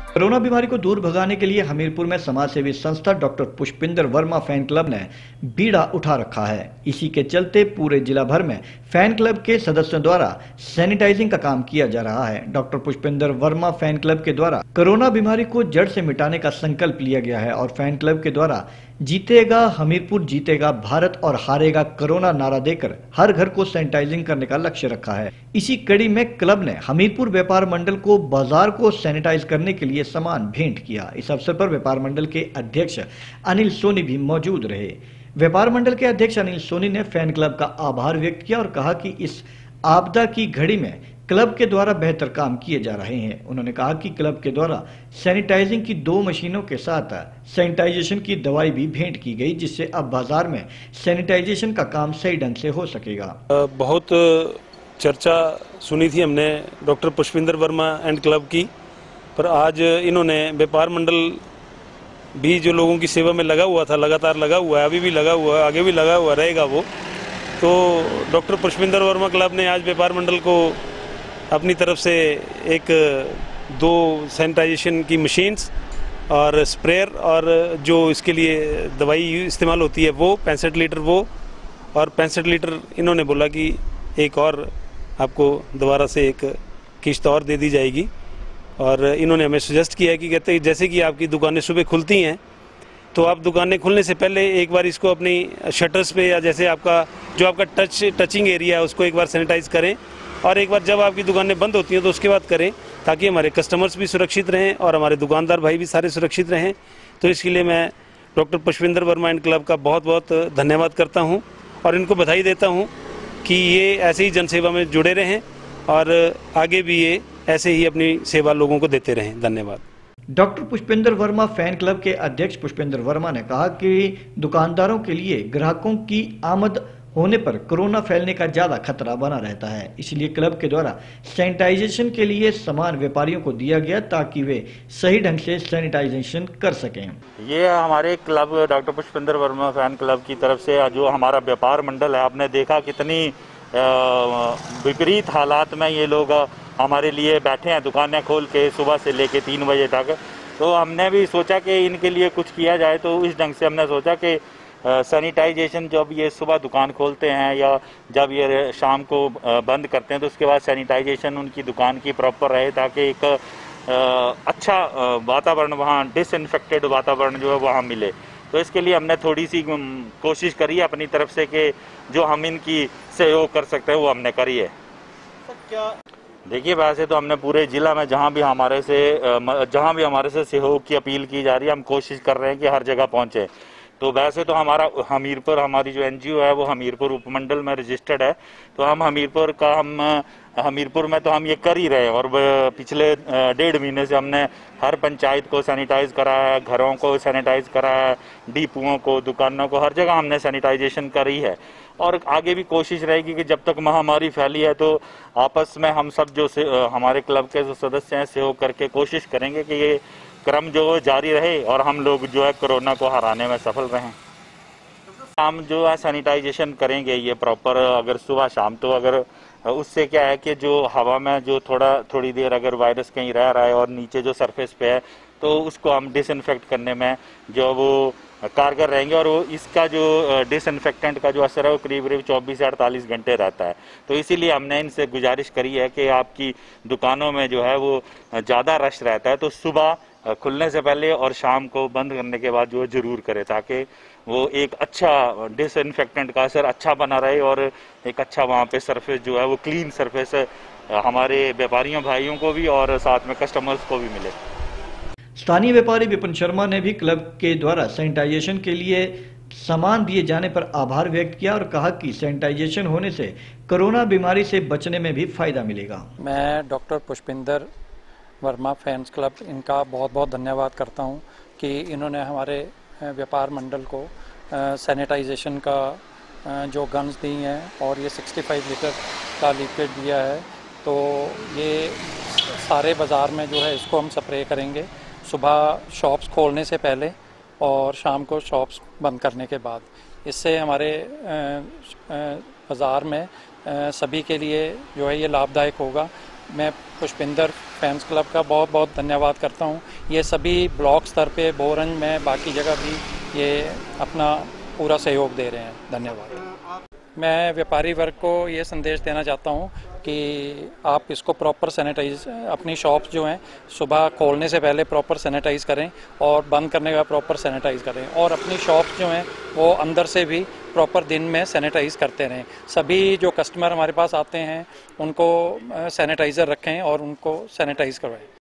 Corona बीमारी को दूर भगाने के लिए हमीरपुर में समाजसेवी संस्था doctor Pushpinder Verma fan club ने बीड़ा उठा रखा है। इसी के चलते पूरे जिला भर में फैन क्लब के सदस्यों द्वारा सैनिटाइजिंग का काम किया जा रहा है। Doctor Pushpinder Verma fan club के द्वारा कोरोना बीमारी को जड़ से मिटाने का संकल्प लिया गया है और फैन क्लब के द्वारा जीतेगा हमीरपुर, जीतेगा भारत और हारेगा कोरोना नारा देकर हर घर को सैनिटाइजिंग करने का लक्ष्य रखा है। इसी कड़ी में क्लब ने हमीरपुर व्यापार मंडल को बाजार को सैनिटाइज करने के लिए सामान भेंट किया। इस अवसर पर व्यापार मंडल के अध्यक्ष अनिल सोनी भी मौजूद रहे। व्यापार मंडल के अध्यक्ष अनिल सोनी ने फैन क्लब का आभार व्यक्त किया और कहा कि इस आपदा की घड़ी में क्लब के द्वारा बेहतर काम किए जा रहे हैं। उन्होंने कहा कि क्लब के द्वारा सैनिटाइजिंग की 2 मशीनों के साथ सैनिटाइजेशन की दवाई भी भेंट की गई, जिससे अब बाजार में सैनिटाइजेशन का काम सही ढंग से हो सकेगा। बहुत चर्चा सुनी थी हमने doctor Pushpinder Verma and club की, पर आज इन्होंने व्यापार मंडल भी जो लोगों की सेवा में लगा हुआ था, लगातार लगा हुआ है, अभी भी लगा हुआ है, आगे भी लगा हुआ रहेगा वो, तो डॉक्टर पुष्पिंदर वर्मा क्लब ने आज व्यापार मंडल को अपनी तरफ से 1-2 सैनिटाइजेशन की मशीन्स और स्प्रेयर और जो इसके लिए दवाई इस्तेमाल होती है वो 65 लीटर वो, और 65 लीटर इन्होंने बोला कि एक और आपको दोबारा से एक किश्त और दे दी जाएगी। और इन्होंने हमें सजेस्ट किया है कि कहते हैं जैसे कि आपकी दुकानें सुबह खुलती हैं तो आप दुकानें खुलने से पहले एक बार इसको अपनी शटर्स पे या जैसे आपका टचिंग एरिया है उसको एक बार सैनिटाइज करें, और एक बार जब आपकी दुकानें बंद होती हैं तो उसके बाद करें, ताकि हमारे कस्टमर्स भी सुरक्षित रहें और हमारे दुकानदार भाई भी सारे सुरक्षित रहें। तो इसके लिए मैं doctor Pushpinder Verma and club का बहुत बहुत धन्यवाद करता हूं और इनको बधाई देता हूं कि ये ऐसे ही जनसेवा में जुड़े रहें और आगे भी ये ऐसे ही अपनी सेवा लोगों को देते रहें। धन्यवाद। Doctor Pushpinder Verma fan club के अध्यक्ष पुष्पिंदर वर्मा ने कहा कि दुकानदारों के लिए ग्राहकों की आमद होने पर कोरोना फैलने का ज्यादा खतरा बना रहता है, इसलिए क्लब के द्वारा सैनिटाइजेशन के लिए सामान व्यापारियों को दिया गया ताकि वे सही ढंग से सैनिटाइजेशन कर सकें। ये हमारे club doctor Pushpinder Verma fan club की तरफ से जो हमारा व्यापार मंडल है, आपने देखा कितनी विपरीत हालात में ये लोग हमारे लिए बैठे हैं दुकानें खोल के सुबह से लेके 3 बजे तक। तो हमने भी सोचा कि इनके लिए कुछ किया जाए, तो इस ढंग से हमने सोचा कि सैनिटाइजेशन जब ये सुबह दुकान खोलते हैं या जब ये शाम को बंद करते हैं तो उसके बाद सैनिटाइजेशन उनकी दुकान की प्रॉपर रहे, ताकि एक अच्छा वातावरण वहाँ डिसइंफेक्टेड वातावरण जो है वहाँ मिले। तो इसके लिए हमने थोड़ी सी कोशिश करी है अपनी तरफ से कि जो हम इनकी सहयोग कर सकते हैं वो हमने करी है। देखिए, वैसे तो हमने पूरे जिला में जहाँ भी हमारे से सहयोग की अपील की जा रही है, हम कोशिश कर रहे हैं कि हर जगह पहुँचे। तो वैसे तो हमारी जो एनजीओ है वो हमीरपुर उपमंडल में रजिस्टर्ड है, तो हम हमीरपुर में तो हम ये कर ही रहे हैं। और पिछले 1.5 महीने से हमने हर पंचायत को सैनिटाइज करा है, घरों को सैनिटाइज करा है, डिपुओं को, दुकानों को, हर जगह हमने सैनिटाइजेशन करी है। और आगे भी कोशिश रहेगी कि जब तक महामारी फैली है तो आपस में हम सब जो हमारे क्लब के जो सदस्य हैं सहयोग करके कोशिश करेंगे कि ये क्रम जो जारी रहे और हम लोग जो है कोरोना को हराने में सफल रहें। हम जो है सैनिटाइजेशन करेंगे ये प्रॉपर, अगर सुबह शाम, तो अगर उससे क्या है कि जो हवा में जो थोड़ी देर अगर वायरस कहीं रह रहा है और नीचे जो सरफेस पे है तो उसको हम डिसइंफेक्ट करने में जो वो कारगर रहेंगे। और वो इसका जो डिसइंफेक्टेंट का जो असर है वो करीब 24 से 48 घंटे रहता है। तो इसीलिए हमने इनसे गुजारिश करी है कि आपकी दुकानों में जो है वो ज़्यादा रश रहता है तो सुबह खुलने से पहले और शाम को बंद करने के बाद जो जरूर करें, ताकि वो एक अच्छा डिसइंफेक्टेंट का असर अच्छा बना रहे और एक अच्छा वहाँ पे सरफेस जो है वो क्लीन सरफेस हमारे व्यापारियों भाइयों को भी और साथ में कस्टमर्स को भी मिले। स्थानीय व्यापारी विपिन शर्मा ने भी क्लब के द्वारा सैनिटाइजेशन के लिए सामान दिए जाने पर आभार व्यक्त किया और कहा कि सैनिटाइजेशन होने से कोरोना बीमारी से बचने में भी फायदा मिलेगा। मैं doctor Pushpinder Verma fans club इनका बहुत बहुत धन्यवाद करता हूं कि इन्होंने हमारे व्यापार मंडल को सैनिटाइजेशन का जो गन्स दी हैं और ये 65 लीटर का लिक्विड दिया है, तो ये सारे बाज़ार में जो है इसको हम स्प्रे करेंगे सुबह शॉप्स खोलने से पहले और शाम को शॉप्स बंद करने के बाद। इससे हमारे बाज़ार में सभी के लिए जो है ये लाभदायक होगा मैं पुष्पिंदर फैंस क्लब का बहुत बहुत धन्यवाद करता हूँ। ये सभी ब्लॉक स्तर पे बोरंज में बाकी जगह भी ये अपना पूरा सहयोग दे रहे हैं। धन्यवाद। मैं व्यापारी वर्ग को ये संदेश देना चाहता हूँ कि आप इसको प्रॉपर सैनिटाइज, अपनी शॉप्स जो हैं सुबह खोलने से पहले प्रॉपर सैनिटाइज करें और बंद करने के बाद प्रॉपर सैनिटाइज करें, और अपनी शॉप्स जो हैं वो अंदर से भी प्रॉपर दिन में सैनिटाइज करते रहें। सभी जो कस्टमर हमारे पास आते हैं उनको सैनिटाइज़र रखें और उनको सैनिटाइज करवाएं।